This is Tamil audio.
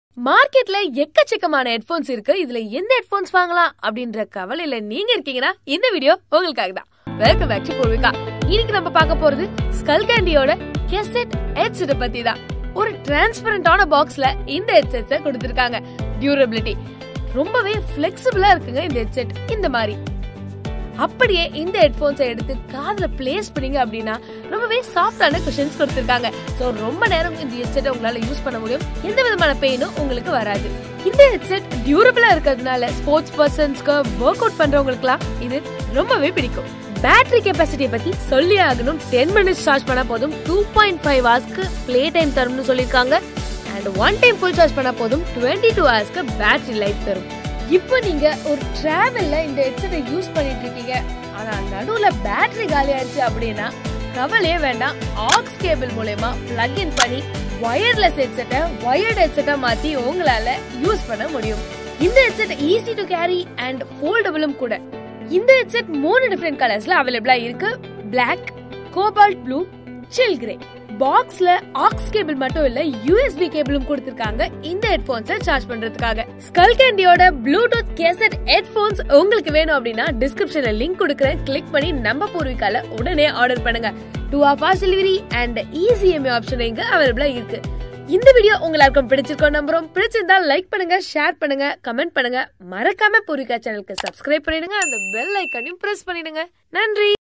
மார்க்கெட்ல எக்கச்சக்கமான ஹெட்போன்ஸ் இருக்கு. இதுல எந்த ஹெட்போன்ஸ் வாங்கலாம் அப்படின்ற கவலையில நீங்க இருக்கீங்கன்னா இந்த வீடியோ உங்களுக்காக தான். Welcome back to Poorvika. இன்னைக்கு நம்ம பார்க்க போறது ஸ்கல்கேண்டியோட கேசெட் ஹெட்செட் பத்தி தான். ஒரு டிரான்ஸ்பரண்டான பாக்ஸ்ல இந்த ஹெட்செட்ஸை கொடுத்திருக்காங்க. டியூரபிலிட்டி ரொம்பவே ஃபிளெக்சிபிளா இருக்குங்க இந்த ஹெட்செட். இந்த மாதிரி அப்படியே இந்த ஹெட்போன்ஸை எடுத்து காதுல பிளேஸ் பண்ணீங்க அப்படின்னா ரொம்பவே சாஃப்டான குஷன்ஸ் கொடுத்திருக்காங்க. சோ ரொம்ப நேரம் இந்த ஹெட்செட்டை உங்களால யூஸ் பண்ண முடியும். எந்த விதமான பெயினும் உங்களுக்கு வராது. இந்த ஹெட்செட் டியூரபிளா இருக்கிறதுனால ஸ்போர்ட்ஸ் பர்சன்ஸ்க்கு ஒர்க் அவுட் பண்றவங்களுக்குலாம் இது ரொம்பவே பிடிக்கும். பேட்டரி கெபாசிட்டியை பத்தி சொல்லி ஆகணும். 10 minutes சார்ஜ் பண்ணா போதும் 2.5 ஹவர்ஸ்க்கு ப்ளே டைம் தரும்னு சொல்லிருக்காங்க. And one time full charge பண்ணா போதும் 22 ஹவர்ஸ்க்கு பேட்டரி லைஃப் தரும். இப்போ நீங்க ஒரு டிராவல்ல இந்த ஹெட்செட்டை யூஸ் பண்ணிட்டு இருக்கீங்க, ஆனா நடுவுல பேட்டரி காலி ஆயிடுச்சு அப்படின்னா கவலையே வேண்டாம். ஆக்ஸ் கேபிள் மூலமா பிளக் இன் பண்ணி வயர்லெஸ் ஹெட்செட்டை வயர்ட் ஹெட்செட்டா மாத்தி உங்களால யூஸ் பண்ண முடியும். இந்த headset easy to carry and ஃபோல்டபிளும் கூட. இந்த ஹெட்செட் 3 டிஃபரெண்ட் கலர்ஸ்ல அவைலபிளா இருக்கு. Black, Cobalt Blue, Chill Grey. பாக்ஸ்ல ஆக்ஸ் கேபிள் மட்டும் இல்ல, USB கேபிளும் கொடுத்திருக்காங்க இந்த ஹெட்போன்ஸை சார்ஜ் பண்றதுக்காக. ஸ்கல்கேண்டியோட ப்ளூடூத் கேசெட் ஹெட்போன்ஸ் உங்களுக்கு வேணும் அப்படின்னா டிஸ்கிரிப்ஷன்ல லிங்க் கொடுக்குறேன். கிளிக் பண்ணி நம்ம பூர்விகால உடனே ஆர்டர் பண்ணுங்க. 2 hour fast delivery and easy EMI option இங்க அவைலபிளா இருக்கு. இந்த வீடியோ உங்களுக்கு பிடிச்சிருக்கோம் நம்புறோம். பிடிச்சிருந்தா லைக் பண்ணுங்க, ஷேர் பண்ணுங்க, கமெண்ட் பண்ணுங்க. மறக்காம பூர்விகா சேனலுக்கு சப்ஸ்கிரைப் பண்ணிடுங்க. அந்த பெல் ஐகானையும் பிரஸ் பண்ணிடுங்க. நன்றி.